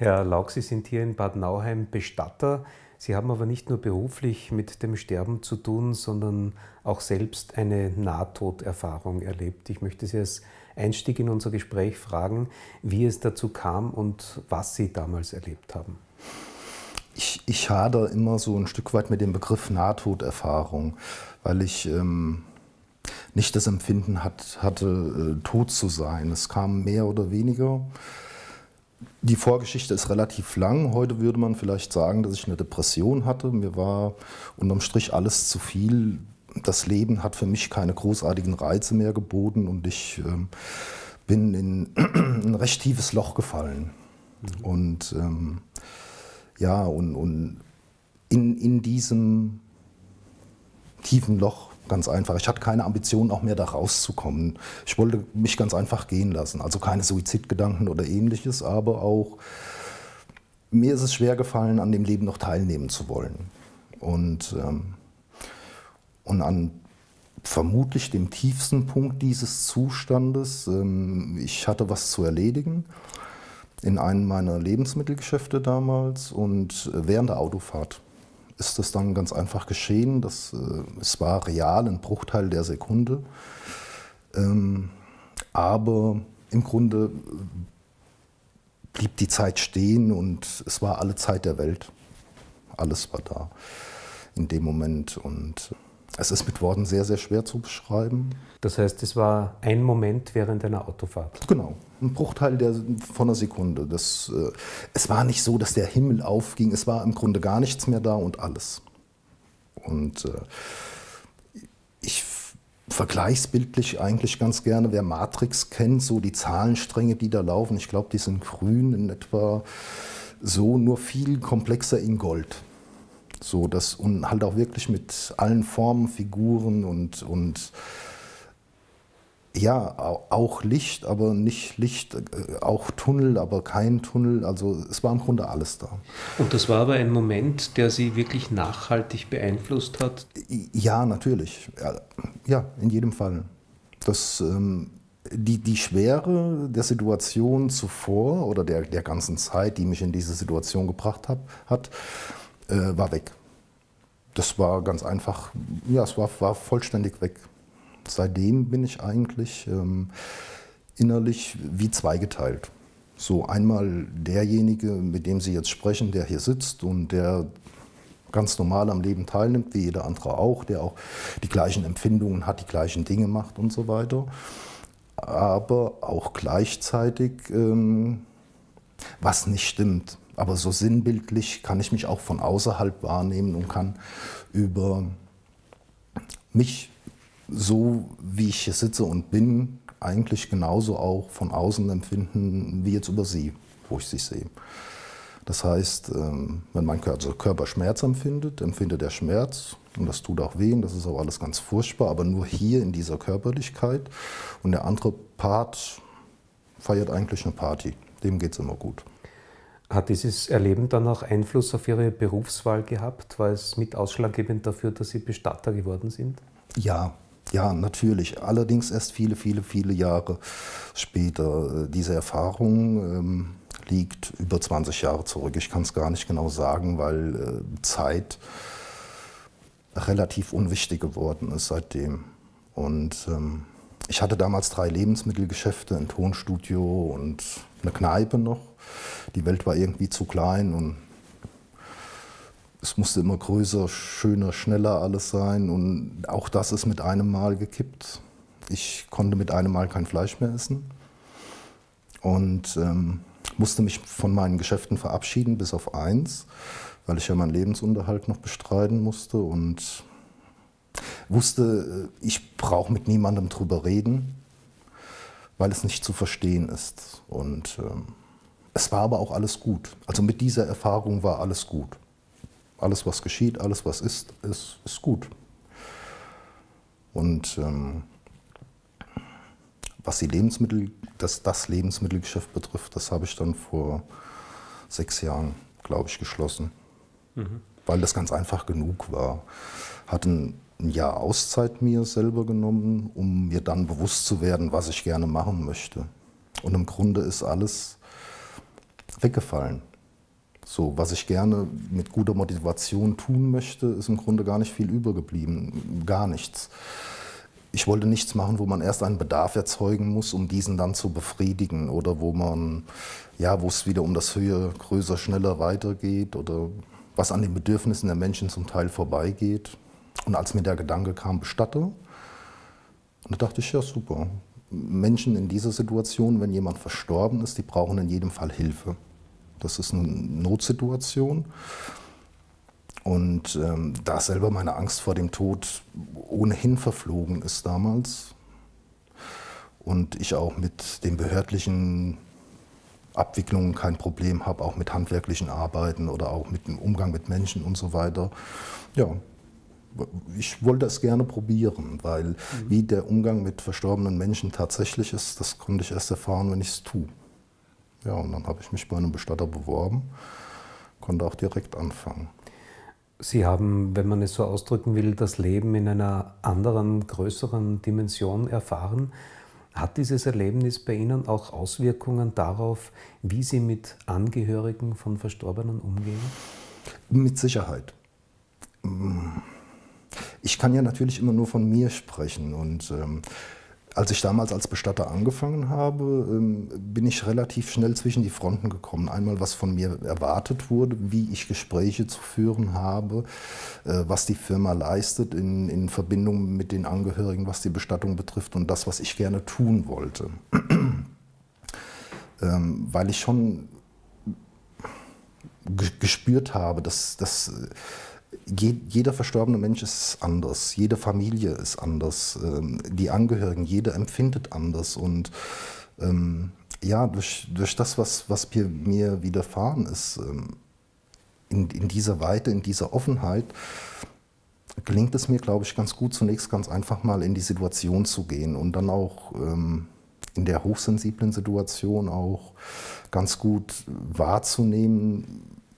Herr Lauk, Sie sind hier in Bad Nauheim Bestatter. Sie haben aber nicht nur beruflich mit dem Sterben zu tun, sondern auch selbst eine Nahtoderfahrung erlebt. Ich möchte Sie als Einstieg in unser Gespräch fragen, wie es dazu kam und was Sie damals erlebt haben. Ich hadere immer so ein Stück weit mit dem Begriff Nahtoderfahrung, weil ich nicht das Empfinden hatte, tot zu sein. Es kam mehr oder weniger. Die Vorgeschichte ist relativ lang. Heute würde man vielleicht sagen, dass ich eine Depression hatte. Mir war unterm Strich alles zu viel. Das Leben hat für mich keine großartigen Reize mehr geboten und ich bin in ein recht tiefes Loch gefallen. Und ja, und in diesem tiefen Loch, ganz einfach, ich hatte keine Ambition, auch mehr da rauszukommen. Ich wollte mich ganz einfach gehen lassen, also keine Suizidgedanken oder ähnliches, aber auch, mir ist es schwer gefallen, an dem Leben noch teilnehmen zu wollen. Und an vermutlich dem tiefsten Punkt dieses Zustandes, ich hatte was zu erledigen in einem meiner Lebensmittelgeschäfte damals und während der Autofahrt ist das dann ganz einfach geschehen. Es war real, ein Bruchteil der Sekunde, aber im Grunde blieb die Zeit stehen und es war alle Zeit der Welt. Alles war da in dem Moment und es ist mit Worten sehr, sehr schwer zu beschreiben. Das heißt, es war ein Moment während einer Autofahrt? Genau, ein Bruchteil von einer Sekunde. Es war nicht so, dass der Himmel aufging, es war im Grunde gar nichts mehr da und alles. Und ich vergleiche es bildlich eigentlich ganz gerne, wer Matrix kennt, so die Zahlenstränge, die da laufen, ich glaube, die sind grün in etwa so, nur viel komplexer in Gold. So, und halt auch wirklich mit allen Formen, Figuren und ja, auch Licht, aber nicht Licht, auch Tunnel, aber kein Tunnel. Also es war im Grunde alles da. Und das war aber ein Moment, der Sie wirklich nachhaltig beeinflusst hat? Ja, natürlich. Ja, in jedem Fall. Die Schwere der Situation zuvor oder der ganzen Zeit, die mich in diese Situation gebracht hat, war weg. Das war ganz einfach, ja, es war vollständig weg. Seitdem bin ich eigentlich innerlich wie zweigeteilt. So einmal derjenige, mit dem Sie jetzt sprechen, der hier sitzt und der ganz normal am Leben teilnimmt, wie jeder andere auch, der auch die gleichen Empfindungen hat, die gleichen Dinge macht und so weiter. Aber auch gleichzeitig, was nicht stimmt. Aber so sinnbildlich kann ich mich auch von außerhalb wahrnehmen und kann über mich, so wie ich hier sitze und bin, eigentlich genauso auch von außen empfinden wie jetzt über Sie, wo ich Sie sehe. Das heißt, wenn mein Körper Schmerz empfindet, empfindet er Schmerz und das tut auch weh und das ist auch alles ganz furchtbar, aber nur hier in dieser Körperlichkeit und der andere Part feiert eigentlich eine Party, dem geht es immer gut. Hat dieses Erleben dann auch Einfluss auf Ihre Berufswahl gehabt? War es mit ausschlaggebend dafür, dass Sie Bestatter geworden sind? Ja, natürlich. Allerdings erst viele, viele, viele Jahre später. Diese Erfahrung liegt über 20 Jahre zurück. Ich kann es gar nicht genau sagen, weil Zeit relativ unwichtig geworden ist seitdem. Und ich hatte damals 3 Lebensmittelgeschäfte, ein Tonstudio und eine Kneipe noch. Die Welt war irgendwie zu klein und es musste immer größer, schöner, schneller alles sein. Und auch das ist mit einem Mal gekippt. Ich konnte mit einem Mal kein Fleisch mehr essen und musste mich von meinen Geschäften verabschieden, bis auf eins, weil ich ja meinen Lebensunterhalt noch bestreiten musste und wusste, ich brauche mit niemandem drüber reden, weil es nicht zu verstehen ist. Und es war aber auch alles gut. Also mit dieser Erfahrung war alles gut. Alles, was geschieht, alles, was ist gut. Und was das Lebensmittelgeschäft betrifft, das habe ich dann vor 6 Jahren, glaube ich, geschlossen. Weil das ganz einfach genug war. Hatte ein Jahr Auszeit mir selber genommen, um mir dann bewusst zu werden, was ich gerne machen möchte. Und im Grunde ist alles weggefallen. So, was ich gerne mit guter Motivation tun möchte, ist im Grunde gar nicht viel übergeblieben, gar nichts. Ich wollte nichts machen, wo man erst einen Bedarf erzeugen muss, um diesen dann zu befriedigen, oder wo man, ja, wo es wieder um das Höher, größer, schneller weitergeht oder was an den Bedürfnissen der Menschen zum Teil vorbeigeht. Und als mir der Gedanke kam, Bestatter, da dachte ich, ja super, Menschen in dieser Situation, wenn jemand verstorben ist, die brauchen in jedem Fall Hilfe. Das ist eine Notsituation. Und da selber meine Angst vor dem Tod ohnehin verflogen ist damals und ich auch mit den behördlichen Abwicklungen kein Problem habe, auch mit handwerklichen Arbeiten oder auch mit dem Umgang mit Menschen und so weiter. Ja, ich wollte es gerne probieren, weil wie der Umgang mit verstorbenen Menschen tatsächlich ist, das konnte ich erst erfahren, wenn ich es tue. Ja, und dann habe ich mich bei einem Bestatter beworben, konnte auch direkt anfangen. Sie haben, wenn man es so ausdrücken will, das Leben in einer anderen, größeren Dimension erfahren. Hat dieses Erlebnis bei Ihnen auch Auswirkungen darauf, wie Sie mit Angehörigen von Verstorbenen umgehen? Mit Sicherheit. Ich kann ja natürlich immer nur von mir sprechen und als ich damals als Bestatter angefangen habe, bin ich relativ schnell zwischen die Fronten gekommen. Einmal, was von mir erwartet wurde, wie ich Gespräche zu führen habe, was die Firma leistet in Verbindung mit den Angehörigen, was die Bestattung betrifft und das, was ich gerne tun wollte. Weil ich schon gespürt habe, dass jeder verstorbene Mensch ist anders, jede Familie ist anders, die Angehörigen, jeder empfindet anders. Und ja, durch das, was mir widerfahren ist, in dieser Weite, in dieser Offenheit, gelingt es mir, glaube ich, ganz gut, zunächst ganz einfach mal in die Situation zu gehen und dann auch in der hochsensiblen Situation auch ganz gut wahrzunehmen,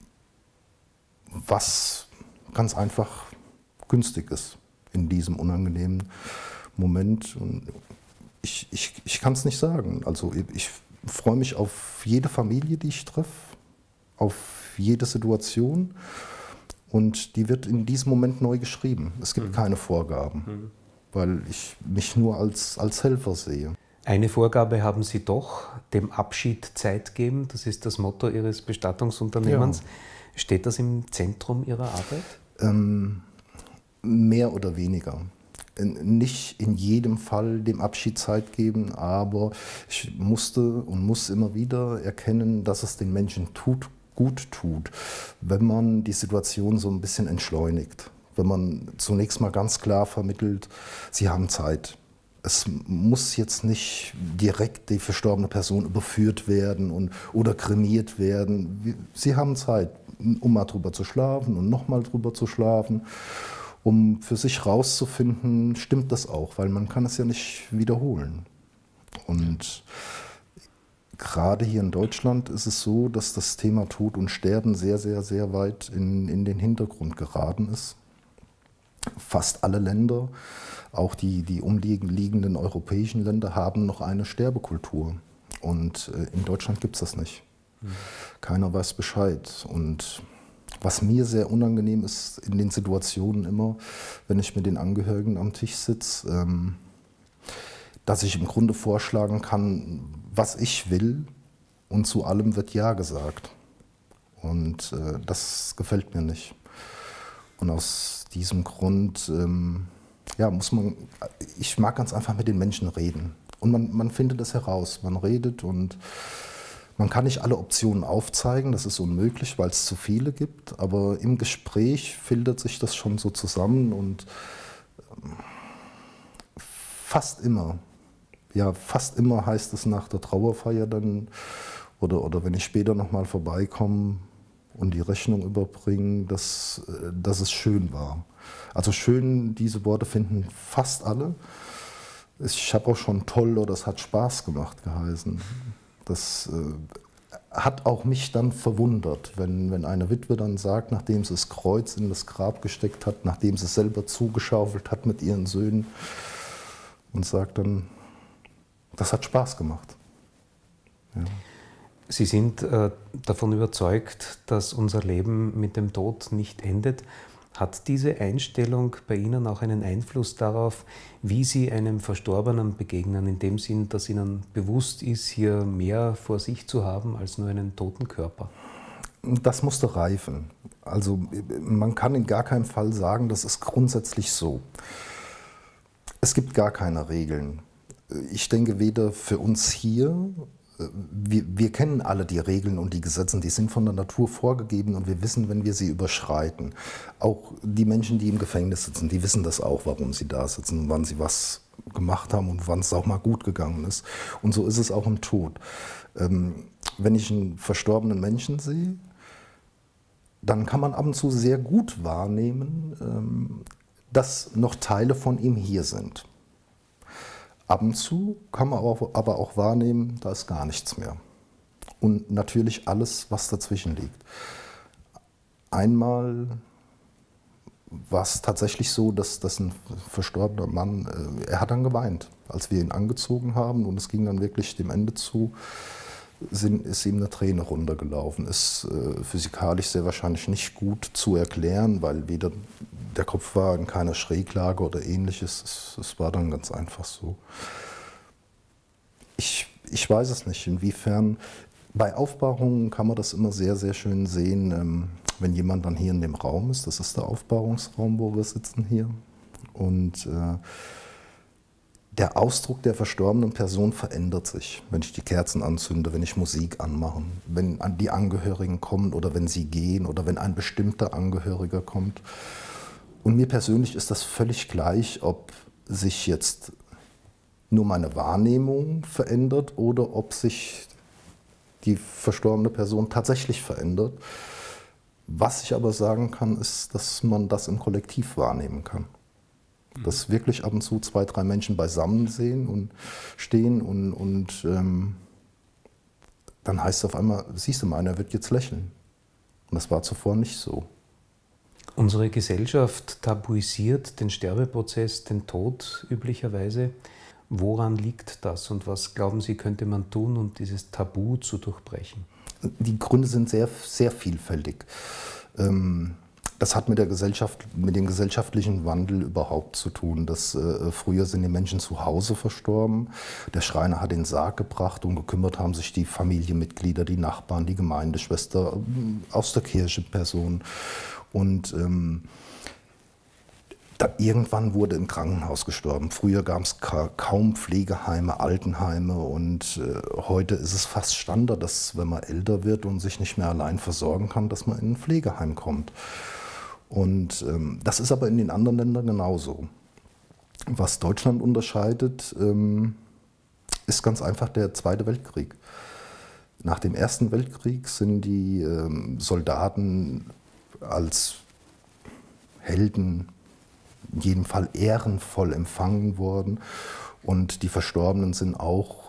was ganz einfach günstig ist in diesem unangenehmen Moment. Und ich kann es nicht sagen. Also ich freue mich auf jede Familie, die ich treffe, auf jede Situation. Und die wird in diesem Moment neu geschrieben. Es gibt keine Vorgaben, weil ich mich nur als Helfer sehe. Eine Vorgabe haben Sie doch, dem Abschied Zeit geben. Das ist das Motto Ihres Bestattungsunternehmens. Ja. Steht das im Zentrum Ihrer Arbeit? Mehr oder weniger. Nicht in jedem Fall dem Abschied Zeit geben, aber ich musste und muss immer wieder erkennen, dass es den Menschen gut tut, wenn man die Situation so ein bisschen entschleunigt. Wenn man zunächst mal ganz klar vermittelt, Sie haben Zeit. Es muss jetzt nicht direkt die verstorbene Person überführt werden oder kremiert werden. Sie haben Zeit, um mal drüber zu schlafen und nochmal drüber zu schlafen, um für sich rauszufinden, stimmt das auch, weil man kann es ja nicht wiederholen. Und gerade hier in Deutschland ist es so, dass das Thema Tod und Sterben sehr, sehr, sehr weit in den Hintergrund geraten ist. Fast alle Länder, auch die umliegenden europäischen Länder, haben noch eine Sterbekultur. Und in Deutschland gibt es das nicht. Keiner weiß Bescheid. Und was mir sehr unangenehm ist in den Situationen immer, wenn ich mit den Angehörigen am Tisch sitze, dass ich im Grunde vorschlagen kann, was ich will, und zu allem wird Ja gesagt. Und das gefällt mir nicht. Und aus diesem Grund ja, ich mag ganz einfach mit den Menschen reden. Und man findet es heraus, man redet und man kann nicht alle Optionen aufzeigen, das ist unmöglich, weil es zu viele gibt. Aber im Gespräch filtert sich das schon so zusammen und fast immer heißt es nach der Trauerfeier dann, oder wenn ich später nochmal vorbeikomme und die Rechnung überbringe, dass es schön war. Also schön, diese Worte finden fast alle. Ich habe auch schon toll oder es hat Spaß gemacht geheißen. Das hat auch mich dann verwundert, wenn eine Witwe dann sagt, nachdem sie das Kreuz in das Grab gesteckt hat, nachdem sie selber zugeschaufelt hat mit ihren Söhnen und sagt dann, das hat Spaß gemacht. Ja. Sie sind davon überzeugt, dass unser Leben mit dem Tod nicht endet. Hat diese Einstellung bei Ihnen auch einen Einfluss darauf, wie Sie einem Verstorbenen begegnen, in dem Sinn, dass Ihnen bewusst ist, hier mehr vor sich zu haben als nur einen toten Körper? Das musste reifen. Also man kann in gar keinem Fall sagen, das ist grundsätzlich so. Es gibt gar keine Regeln. Ich denke, weder für uns hier, wir kennen alle die Regeln und die Gesetze, die sind von der Natur vorgegeben und wir wissen, wenn wir sie überschreiten. Auch die Menschen, die im Gefängnis sitzen, die wissen das auch, warum sie da sitzen und wann sie was gemacht haben und wann es auch mal gut gegangen ist. Und so ist es auch im Tod. Wenn ich einen verstorbenen Menschen sehe, dann kann man ab und zu sehr gut wahrnehmen, dass noch Teile von ihm hier sind. Ab und zu kann man aber auch wahrnehmen, da ist gar nichts mehr. Und natürlich alles, was dazwischen liegt. Einmal war es tatsächlich so, dass ein verstorbener Mann, er hat dann geweint, als wir ihn angezogen haben und es ging dann wirklich dem Ende zu, ist ihm eine Träne runtergelaufen. Ist physikalisch sehr wahrscheinlich nicht gut zu erklären, weil weder der Kopf war in keiner Schräglage oder ähnliches. Es war dann ganz einfach so. Ich weiß es nicht, inwiefern. Bei Aufbahrungen kann man das immer sehr, sehr schön sehen, wenn jemand dann hier in dem Raum ist. Das ist der Aufbahrungsraum, wo wir sitzen hier. Und der Ausdruck der verstorbenen Person verändert sich, wenn ich die Kerzen anzünde, wenn ich Musik anmache, wenn die Angehörigen kommen oder wenn sie gehen oder wenn ein bestimmter Angehöriger kommt. Und mir persönlich ist das völlig gleich, ob sich jetzt nur meine Wahrnehmung verändert oder ob sich die verstorbene Person tatsächlich verändert. Was ich aber sagen kann, ist, dass man das im Kollektiv wahrnehmen kann. Dass wirklich ab und zu 2, 3 Menschen beisammen sehen und stehen und dann heißt es auf einmal, siehst du mal, einer wird jetzt lächeln. Und das war zuvor nicht so. Unsere Gesellschaft tabuisiert den Sterbeprozess, den Tod üblicherweise. Woran liegt das und was glauben Sie, könnte man tun, um dieses Tabu zu durchbrechen? Die Gründe sind sehr, sehr vielfältig. Das hat mit der Gesellschaft, mit dem gesellschaftlichen Wandel überhaupt zu tun. Früher sind die Menschen zu Hause verstorben. Der Schreiner hat den Sarg gebracht und gekümmert haben sich die Familienmitglieder, die Nachbarn, die Gemeindeschwester, aus der Kirche Personen. Und irgendwann wurde im Krankenhaus gestorben. Früher gab es kaum Pflegeheime, Altenheime und heute ist es fast Standard, dass wenn man älter wird und sich nicht mehr allein versorgen kann, dass man in ein Pflegeheim kommt. Und das ist aber in den anderen Ländern genauso. Was Deutschland unterscheidet, ist ganz einfach der Zweite Weltkrieg. Nach dem Ersten Weltkrieg sind die Soldaten als Helden in jedem Fall ehrenvoll empfangen worden und die Verstorbenen sind auch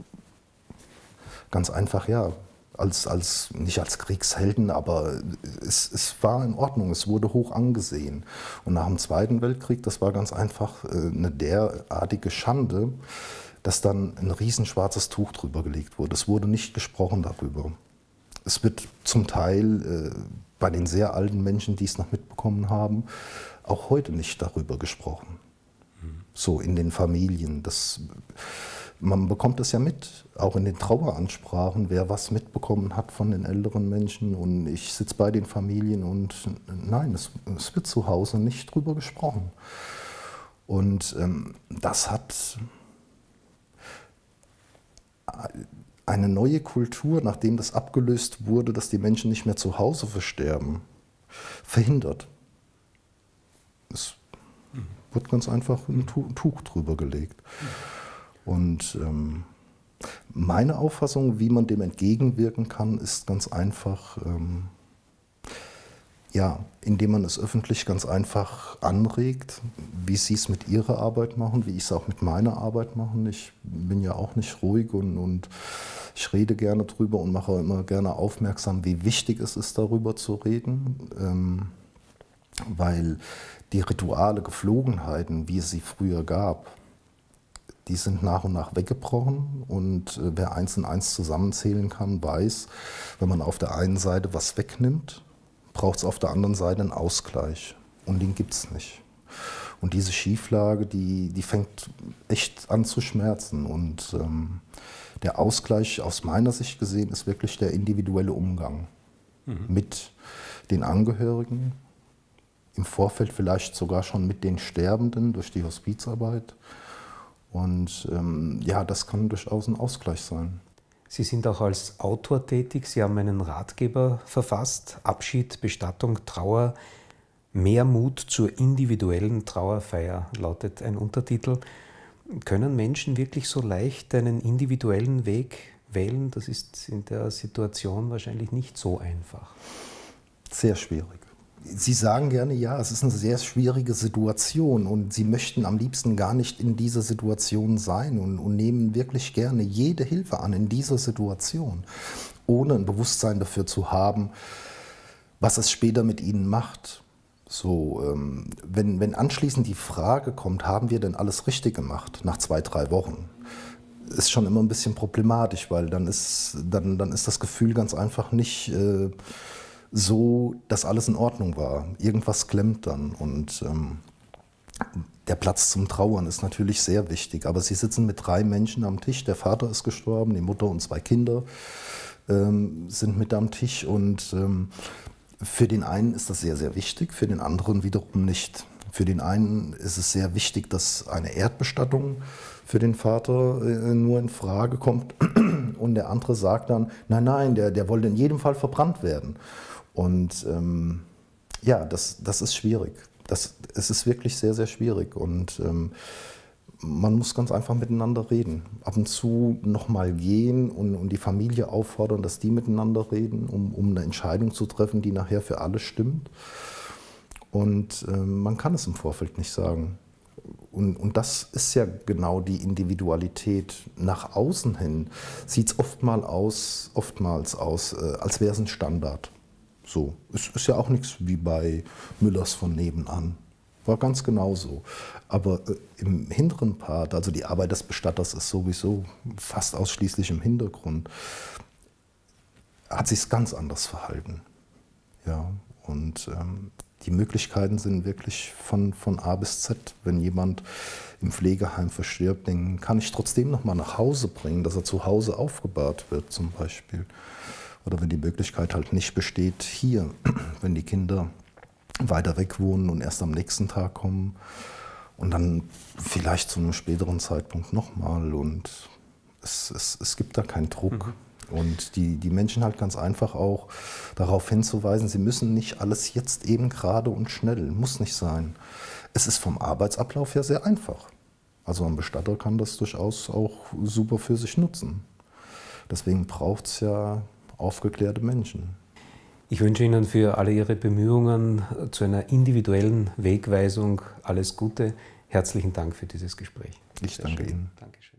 ganz einfach, ja, nicht als Kriegshelden, aber es war in Ordnung, es wurde hoch angesehen. Und nach dem Zweiten Weltkrieg, das war ganz einfach eine derartige Schande, dass dann ein riesenschwarzes Tuch drüber gelegt wurde. Es wurde nicht gesprochen darüber. Es wird zum Teil bei den sehr alten Menschen, die es noch mitbekommen haben, auch heute nicht darüber gesprochen. So in den Familien. Man bekommt es ja mit, auch in den Traueransprachen, wer was mitbekommen hat von den älteren Menschen. Und ich sitze bei den Familien und nein, es wird zu Hause nicht drüber gesprochen. Und das hat eine neue Kultur, nachdem das abgelöst wurde, dass die Menschen nicht mehr zu Hause versterben, verhindert. Es wird ganz einfach ein Tuch drüber gelegt. Und meine Auffassung, wie man dem entgegenwirken kann, ist ganz einfach, ja, indem man es öffentlich ganz einfach anregt, wie Sie es mit Ihrer Arbeit machen, wie ich es auch mit meiner Arbeit mache. Ich bin ja auch nicht ruhig und ich rede gerne drüber und mache immer gerne aufmerksam, wie wichtig es ist, darüber zu reden, weil die Rituale, Geflogenheiten, wie es sie früher gab, die sind nach und nach weggebrochen. Und wer 1 und 1 zusammenzählen kann, weiß, wenn man auf der einen Seite was wegnimmt, braucht es auf der anderen Seite einen Ausgleich. Und den gibt es nicht. Und diese Schieflage, die fängt echt an zu schmerzen. Und der Ausgleich aus meiner Sicht gesehen ist wirklich der individuelle Umgang mit den Angehörigen, im Vorfeld vielleicht sogar schon mit den Sterbenden durch die Hospizarbeit. Und ja, das kann durchaus ein Ausgleich sein. Sie sind auch als Autor tätig. Sie haben einen Ratgeber verfasst, Abschied, Bestattung, Trauer, mehr Mut zur individuellen Trauerfeier, lautet ein Untertitel. Können Menschen wirklich so leicht einen individuellen Weg wählen? Das ist in der Situation wahrscheinlich nicht so einfach. Sehr schwierig. Sie sagen gerne, ja, es ist eine sehr schwierige Situation und Sie möchten am liebsten gar nicht in dieser Situation sein und nehmen wirklich gerne jede Hilfe an in dieser Situation, ohne ein Bewusstsein dafür zu haben, was es später mit Ihnen macht. So, wenn anschließend die Frage kommt, haben wir denn alles richtig gemacht nach 2, 3 Wochen, ist schon immer ein bisschen problematisch, weil dann ist das Gefühl ganz einfach nicht so, dass alles in Ordnung war. Irgendwas klemmt dann und der Platz zum Trauern ist natürlich sehr wichtig, aber Sie sitzen mit 3 Menschen am Tisch, der Vater ist gestorben, die Mutter und 2 Kinder sind mit am Tisch und für den einen ist das sehr, sehr wichtig, für den anderen wiederum nicht. Für den einen ist es sehr wichtig, dass eine Erdbestattung für den Vater nur in Frage kommt und der andere sagt dann, nein, der wollte in jedem Fall verbrannt werden. Und ja, das ist schwierig. Es ist wirklich sehr, sehr schwierig und man muss ganz einfach miteinander reden. Ab und zu nochmal gehen und die Familie auffordern, dass die miteinander reden, um eine Entscheidung zu treffen, die nachher für alle stimmt. Und man kann es im Vorfeld nicht sagen. Und das ist ja genau die Individualität. Nach außen hin sieht es oftmals aus, als wäre es ein Standard. So, es ist ja auch nichts wie bei Müllers von nebenan. War ganz genauso. Aber im hinteren Part, also die Arbeit des Bestatters ist sowieso fast ausschließlich im Hintergrund, hat sich es ganz anders verhalten. Ja, und die Möglichkeiten sind wirklich von A bis Z. Wenn jemand im Pflegeheim verstirbt, den kann ich trotzdem noch mal nach Hause bringen, dass er zu Hause aufgebahrt wird zum Beispiel. Oder wenn die Möglichkeit halt nicht besteht, hier, wenn die Kinder weiter weg wohnen und erst am nächsten Tag kommen und dann vielleicht zu einem späteren Zeitpunkt nochmal. Und es gibt da keinen Druck. Und die Menschen halt ganz einfach auch darauf hinzuweisen, sie müssen nicht alles jetzt eben gerade und schnell, muss nicht sein. Es ist vom Arbeitsablauf her sehr einfach. Also ein Bestatter kann das durchaus auch super für sich nutzen. Deswegen braucht es ja aufgeklärte Menschen. Ich wünsche Ihnen für alle Ihre Bemühungen zu einer individuellen Wegweisung alles Gute. Herzlichen Dank für dieses Gespräch. Ich danke Ihnen. Dankeschön.